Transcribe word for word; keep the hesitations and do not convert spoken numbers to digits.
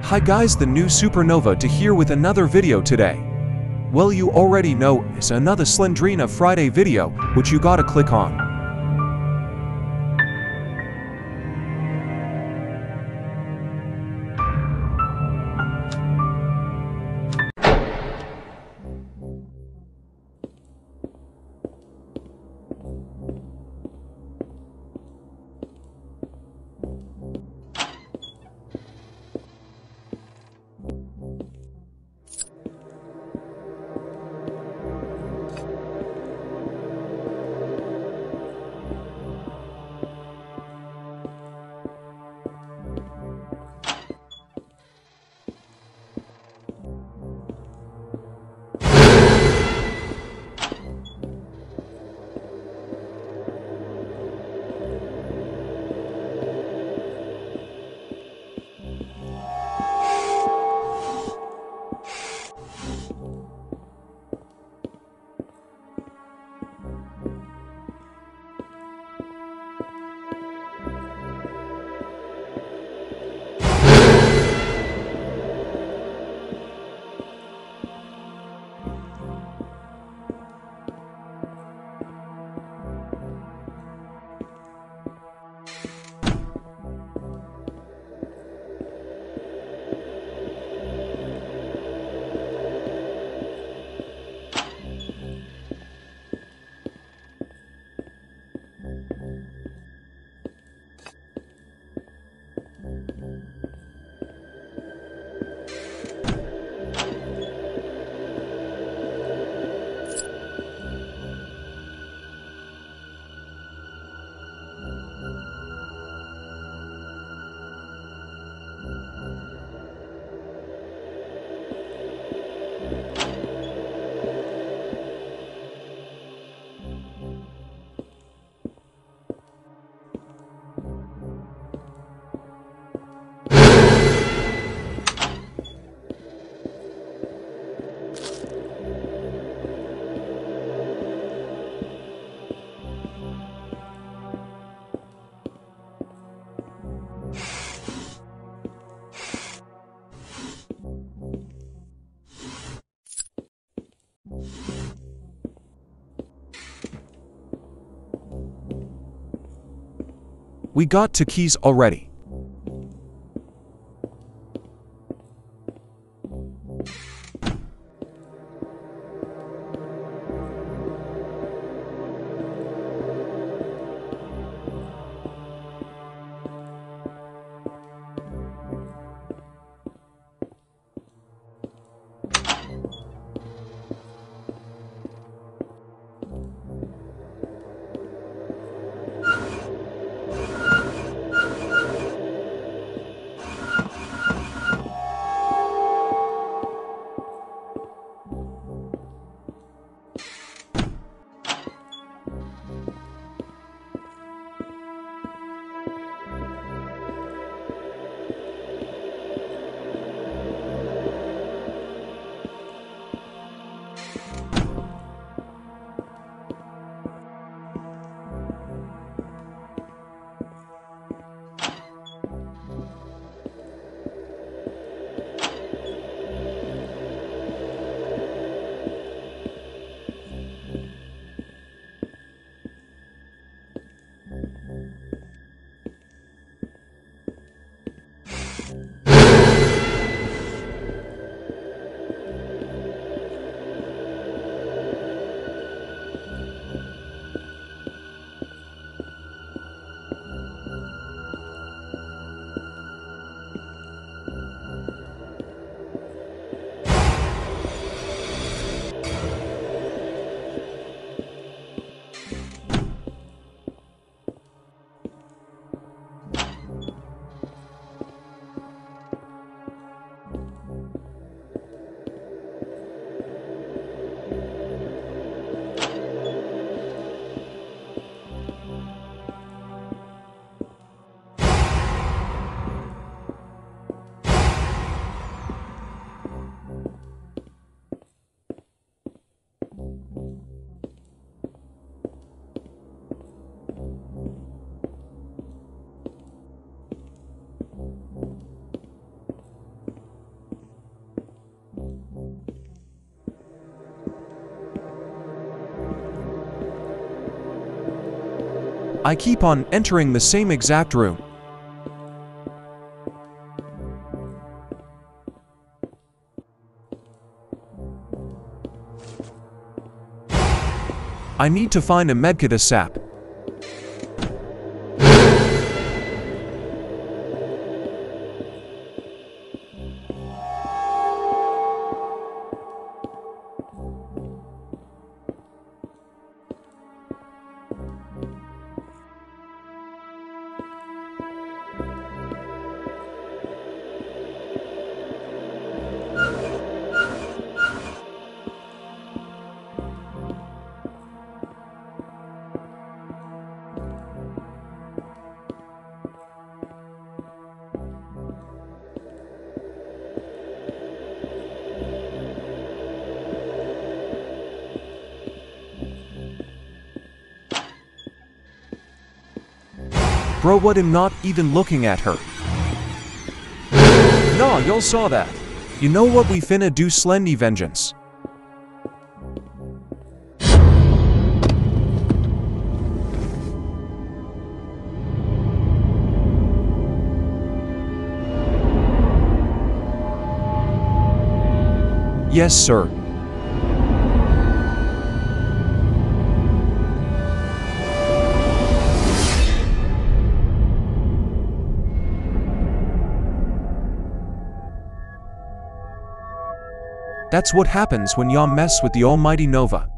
Hi guys, the new Supernova to here with another video today. Well, you already know it's another Slendrina Friday video, which you gotta click on. We got two keys already. I keep on entering the same exact room. I need to find a medkit ASAP. Bro, what, I'm not even looking at her. Nah, y'all saw that. You know what we finna do, Slendy Vengeance. Yes, sir. That's what happens when y'all mess with the almighty Nova.